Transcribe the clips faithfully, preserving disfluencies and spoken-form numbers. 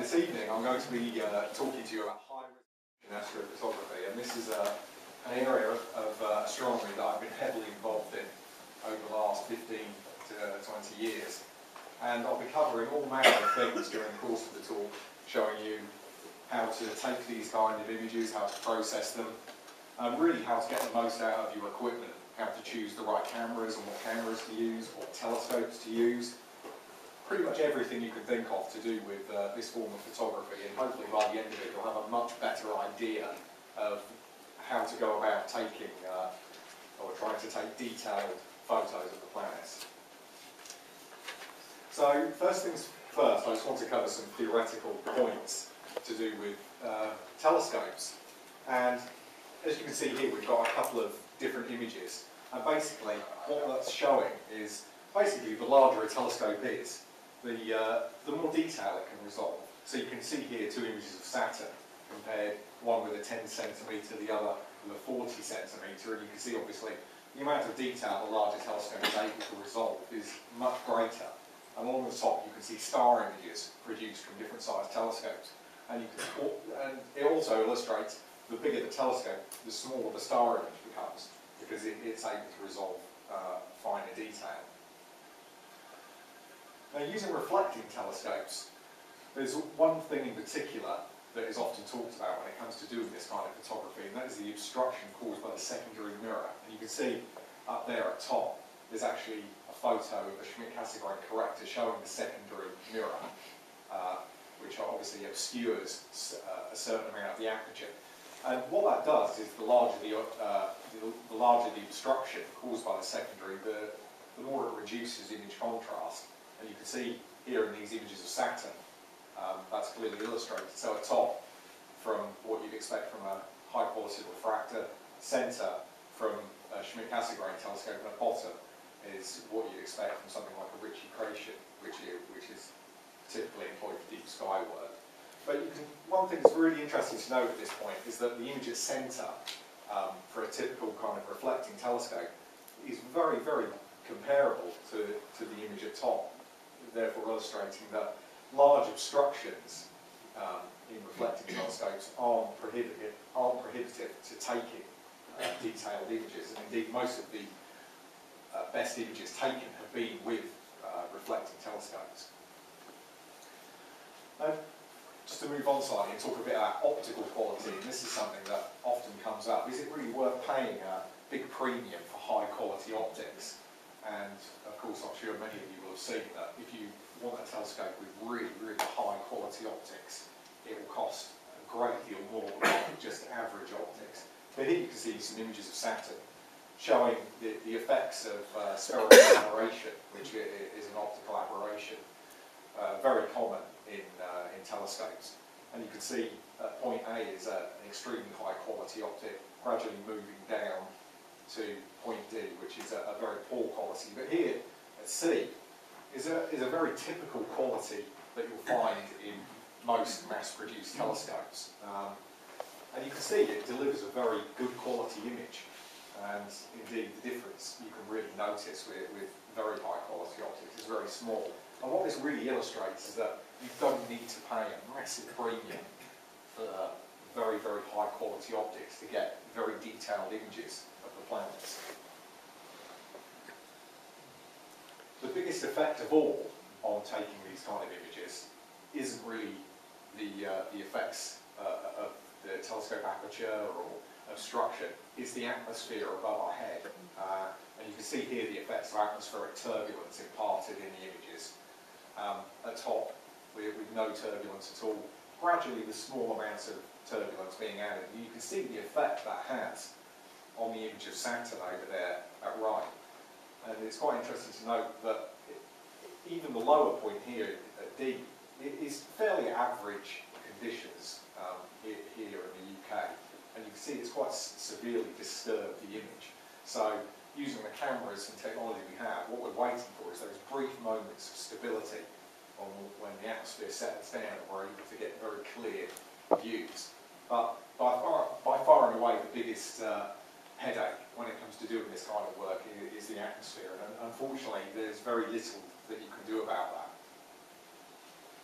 this evening I'm going to be uh, talking to you about high-resolution astrophotography, and this is uh, an area of, of uh, astronomy that I've been heavily involved in over the last fifteen to twenty years. And I'll be covering all manner of things during the course of the talk, showing you how to take these kind of images, how to process them, and really how to get the most out of your equipment, how to choose the right cameras and what cameras to use, what telescopes to use. Pretty much everything you can think of to do with uh, this form of photography, and hopefully by the end of it you'll have a much better idea of how to go about taking uh, or trying to take detailed photos of the planets. So first things first, I just want to cover some theoretical points to do with uh, telescopes. And as you can see here, we've got a couple of different images, and basically what that's showing is basically the larger a telescope is, the, uh, the more detail it can resolve. So you can see here two images of Saturn compared, one with a ten centimetre, the other with a forty centimetre, and you can see obviously the amount of detail the larger telescope is able to resolve is much greater. And along the top you can see star images produced from different sized telescopes. And, you can, and it also illustrates the bigger the telescope, the smaller the star image becomes, because it, it's able to resolve uh, finer detail. Now, using reflecting telescopes, there's one thing in particular that is often talked about when it comes to doing this kind of photography, and that is the obstruction caused by the secondary mirror. And you can see up there at top, there's actually a photo of a Schmidt-Cassegrain corrector showing the secondary mirror, uh, which obviously obscures uh, a certain amount of the aperture. And what that does is the larger the, uh, the, the larger the obstruction caused by the secondary, the, the more it reduces image contrast. And you can see here in these images of Saturn, um, that's clearly illustrated. So at top, from what you'd expect from a high quality refractor, centre from a Schmidt-Cassegrain telescope, and at bottom is what you'd expect from something like a Ritchie-Chrétien, which is, which is typically employed for deep sky work. But you can, one thing that's really interesting to note at this point is that the image at centre um, for a typical kind of reflecting telescope is very, very comparable to, to the image at top, therefore illustrating that large obstructions um, in reflecting telescopes aren't prohibitive, aren't prohibitive to taking uh, detailed images, and indeed most of the uh, best images taken have been with uh, reflecting telescopes. Now, just to move on slightly and talk a bit about optical quality, and this is something that often comes up. Is it really worth paying a big premium for high quality optics? And of course, I'm sure many of you will have seen that if you want a telescope with really, really high quality optics, it will cost a great deal more than just average optics. But here you can see some images of Saturn showing the, the effects of uh, spherical aberration, which is an optical aberration, uh, very common in, uh, in telescopes. And you can see uh, point A is a, an extremely high quality optic, gradually moving down to point D, which is a, a very poor quality. But here at C is a, is a very typical quality that you'll find in most mass-produced telescopes. Um, and you can see it delivers a very good quality image. And indeed the difference you can really notice with, with very high quality optics is very small. And what this really illustrates is that you don't need to pay a massive premium for very, very high quality optics to get very detailed images of the planets. The biggest effect of all on taking these kind of images isn't really the, uh, the effects uh, of the telescope aperture or obstruction, it's the atmosphere above our head. Uh, and you can see here the effects of atmospheric turbulence imparted in the images. Um, at top, with, with no turbulence at all, gradually the small amounts of turbulence being added. And you can see the effect that has on the image of Saturn over there at right. And it's quite interesting to note that it, even the lower point here at D it is fairly average conditions um, here, here in the U K. And you can see it's quite severely disturbed the image. So using the cameras and technology we have, what we're waiting for is those brief moments of stability on when the atmosphere settles down and we're able to get very clear views. But by far, by far and away the biggest uh, headache when it comes to doing this kind of work is, is the atmosphere, and unfortunately there's very little that you can do about that.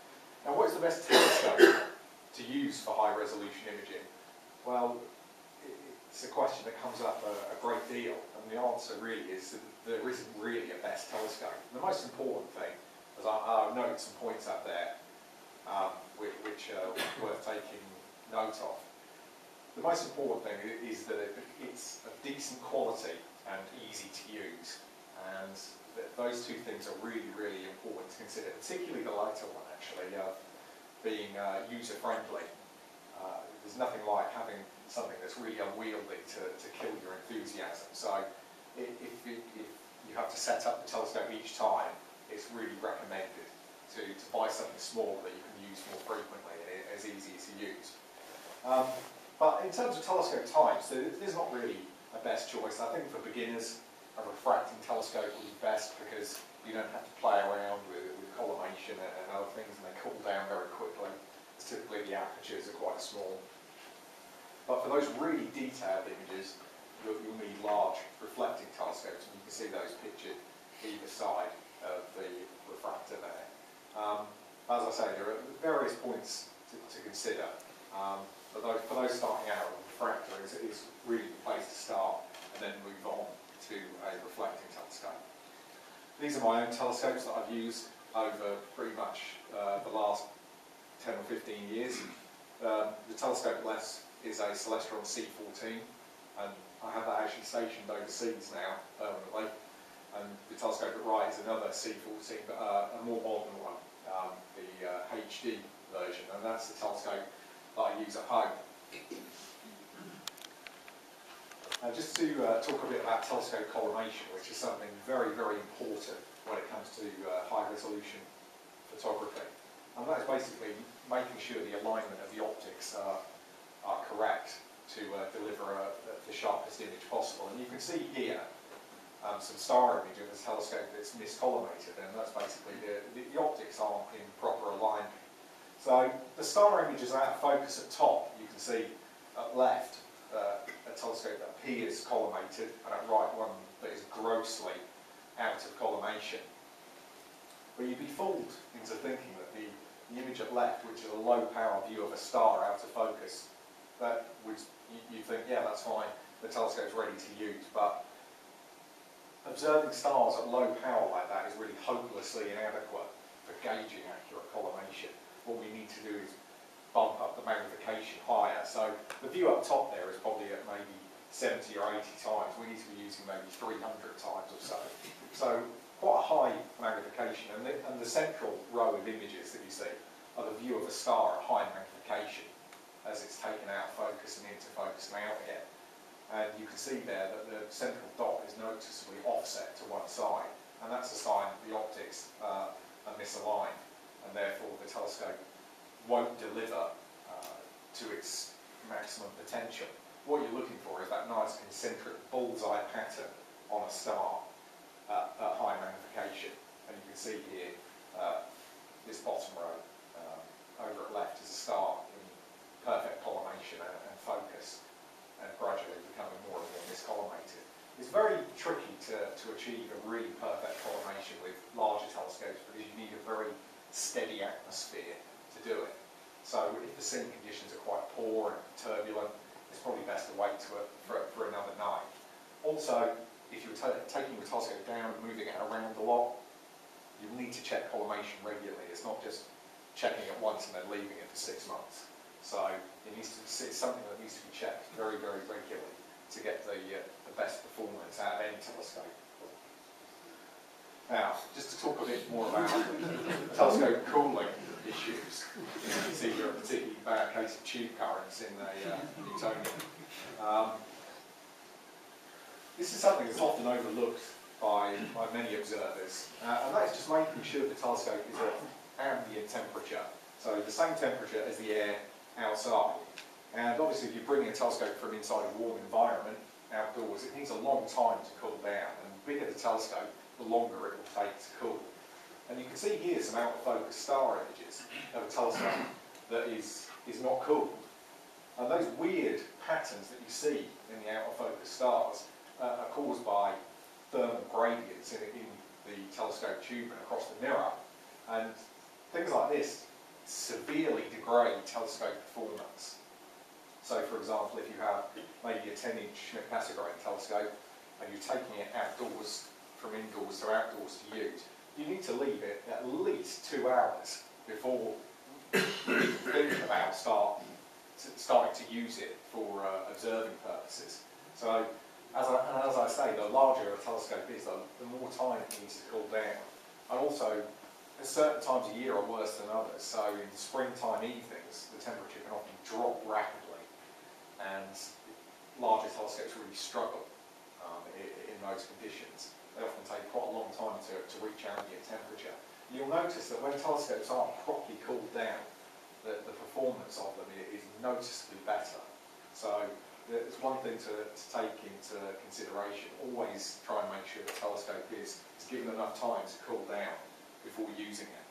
Now, what is the best telescope to use for high resolution imaging? Well, it's a question that comes up a, a great deal, and the answer really is that there isn't really a best telescope. The most important thing, as I, I've noted some points up there, um, which, which are worth taking note of. The most important thing is that it, it's of decent quality and easy to use, and th those two things are really, really important to consider, particularly the latter one, actually, uh, being uh, user-friendly. Uh, there's nothing like having something that's really unwieldy to, to kill your enthusiasm. So if, if, if you have to set up the telescope each time, it's really recommended to, to buy something small that you can use more frequently and as easy to use. Um, but in terms of telescope types, there's not really a best choice. I think for beginners, a refracting telescope would be best because you don't have to play around with, with collimation and, and other things, and they cool down very quickly. Typically the apertures are quite small. But for those really detailed images, you'll, you'll need large reflecting telescopes, and you can see those pictured either side of the refractor there. Um, as I say, there are various points to, to consider. Um, for, those, for those starting out, a refractor is, is really the place to start, and then move on to a reflecting telescope. These are my own telescopes that I've used over pretty much uh, the last ten or fifteen years. Um, the telescope left is a Celestron C fourteen, and I have that actually stationed overseas now permanently. And the telescope at right is another C fourteen, but uh, a more modern one, um, the uh, H D version, and that's the telescope that I use at home. Now, just to uh, talk a bit about telescope collimation, which is something very, very important when it comes to uh, high resolution photography. And that is basically making sure the alignment of the optics are, are correct to uh, deliver a, a, the sharpest image possible. And you can see here um, some star image of a telescope that's miscollimated, and that's basically the, the, the optics aren't in proper alignment. So the star image is out of focus at top. You can see at left uh, a telescope that appears collimated, and at right one that is grossly out of collimation. But you'd be fooled into thinking that the, the image at left, which is a low power view of a star out of focus, that would, you, you think, yeah, that's fine, the telescope's ready to use. But observing stars at low power like that is really hopelessly inadequate for gauging accurate collimation. What we need to do is bump up the magnification higher. So the view up top there is probably at maybe seventy or eighty times. We need to be using maybe three hundred times or so. So quite a high magnification, and the, and the central row of images that you see are the view of a star at high magnification as it's taken out of focus and into focus and out again. And you can see there that the central dot is noticeably offset to one side, and that's a sign that the optics uh, are misaligned, and therefore the telescope won't deliver uh, to its maximum potential. What you're looking for is that nice concentric bullseye pattern on a star uh, at high magnification. And you can see here, uh, this bottom row uh, over at left is a star in perfect collimation and, and focus, and gradually becoming more and more miscollimated. It's very tricky to, to achieve a really perfect collimation with larger telescopes because you need a very steady atmosphere to do it. So if the scene conditions are quite poor and turbulent, it's probably best to wait to a, for, for another night. Also, if you're taking the telescope down and moving it around a lot, you'll need to check collimation regularly. It's not just checking it once and then leaving it for six months. So it needs to, it's something that needs to be checked very, very regularly to get the, uh, the best performance out of any telescope. Now, just to talk a bit more about telescope cooling issues. You can see here a particularly bad case of tube currents in the uh, Newtonian. Um, this is something that's often overlooked by, by many observers, uh, and that is just making sure the telescope is at ambient temperature, so the same temperature as the air outside. And obviously if you're bringing a telescope from inside a warm environment, outdoors, it needs a long time to cool down, and the bigger the telescope, the longer it will take to cool. And you can see here some out-of-focus star images of a telescope that is, is not cooled. And those weird patterns that you see in the out-of-focus stars uh, are caused by thermal gradients in, in the telescope tube and across the mirror. And things like this severely degrade telescope performance. So for example, if you have maybe a ten inch Schmidt-Cassegrain telescope and you're taking it outdoors from indoors to outdoors to use, you need to leave it at least two hours before you think about start, starting to use it for uh, observing purposes. So as I, and as I say, the larger a telescope is, the, the more time it needs to cool down. And also, certain times of year are worse than others. So in springtime evenings, the temperature can often drop rapidly, and larger telescopes really struggle um, in, in those conditions. They often take quite a long time to, to reach ambient temperature. And you'll notice that when telescopes aren't properly cooled down, the, the performance of them is noticeably better. So it's one thing to, to take into consideration. Always try and make sure the telescope is, is given enough time to cool down before using it.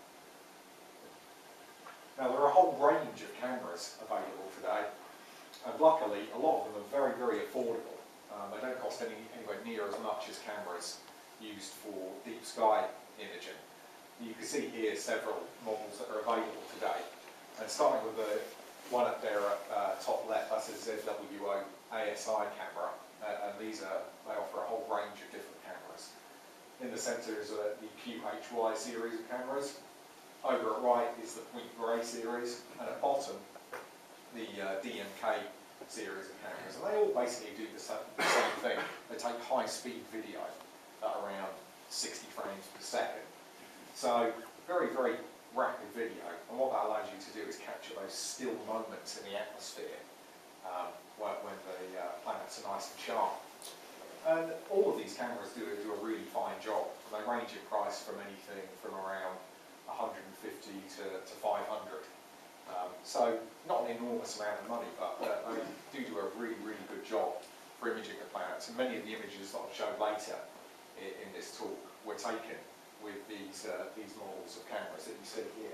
Now there are a whole range of cameras available today, and luckily a lot of them are very, very affordable. Um, they don't cost any, anywhere near as much as cameras used for deep sky imaging. You can see here several models that are available today, and starting with the one up there at uh, top left, that's a Z W O A S I camera, uh, and these are, they offer a whole range of different cameras. In the centre is uh, the Q H Y series of cameras. Over at right is the Point Grey series, and at bottom the uh, D M K series of cameras. And they all basically do the same, the same thing. They take high-speed video at around sixty frames per second. So very, very rapid video. And what that allows you to do is capture those still moments in the atmosphere um, when, when the uh, planets are nice and sharp. And all of these cameras do, do a really fine job. They range in price from anything from around one hundred fifty to, to five hundred. Um, so not an enormous amount of money, but uh, they do do a really, really good job for imaging the planets. And many of the images that I'll show later in, in this talk were taken with these, uh, these models of cameras that you see here.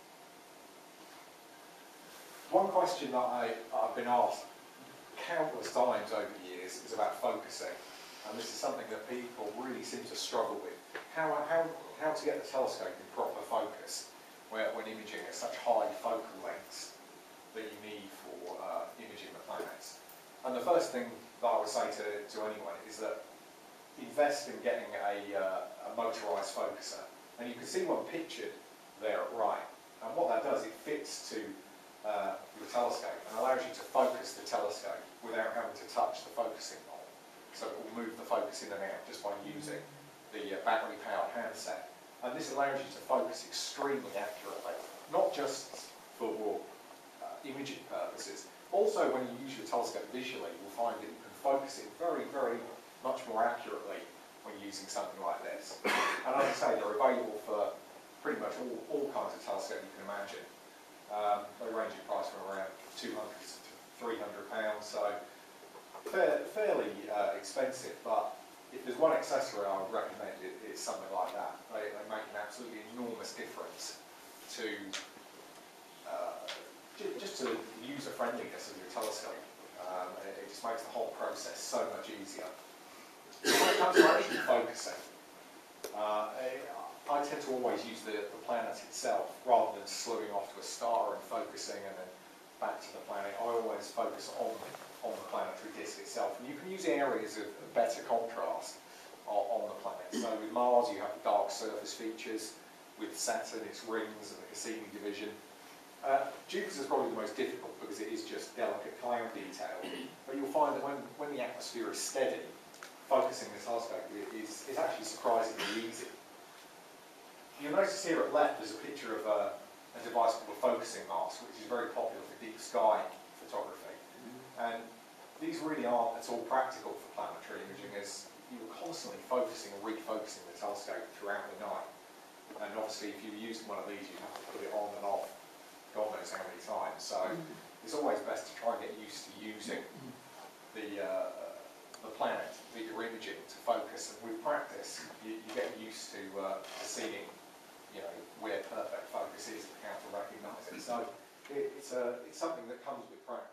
One question that I, I've been asked countless times over the years is about focusing. And this is something that people really seem to struggle with. How, how, how to get the telescope in proper focus where, when imaging at such high focal lengths that you need for uh, imaging the planets. And the first thing that I would say to, to anyone is that invest in getting a, uh, a motorised focuser. And you can see one pictured there at right. And what that does, it fits to uh, your telescope and allows you to focus the telescope without having to touch the focusing knob. So it will move the focus in and out just by using the uh, battery-powered handset. And this allows you to focus extremely accurately, not just for uh, imaging purposes. Also, when you use your telescope visually, you'll find that you can focus it very, very much more accurately when using something like this. And as I say, they're available for pretty much all, all kinds of telescopes you can imagine. Um, they range in price from around two hundred to three hundred pounds, so fair, fairly uh, expensive, but if there's one accessory I would recommend, it, it's something like that. They, they make an absolutely enormous difference to uh, just to the user-friendliness of your telescope. Um, it, it just makes the whole process so much easier. So when it comes to actually focusing, uh, I, I tend to always use the, the planet itself rather than slewing off to a star and focusing and then back to the planet. I always focus on, on the planetary disk itself. And you can use areas of, of better contrast on, on the planet. So with Mars you have the dark surface features, with Saturn its rings and the Cassini division. Uh, Jupiter's probably the most difficult because it is just delicate cloud detail. But you'll find that when, when the atmosphere is steady, focusing the telescope is, is actually surprisingly easy. You'll notice here at left there's a picture of a, a device called a focusing mask, which is very popular for deep sky photography. Mm-hmm. And these really aren't at all practical for planetary imaging, as you're constantly focusing and refocusing the telescope throughout the night. And obviously if you're using one of these, you have to put it on and off God knows how many times. So mm-hmm. it's always best to try and get used to using the uh, the planet that you're imaging to focus, and with practice you, you get used to, uh, to seeing, you know, where perfect focus is and how to recognise it. So it, it's, a, it's something that comes with practice.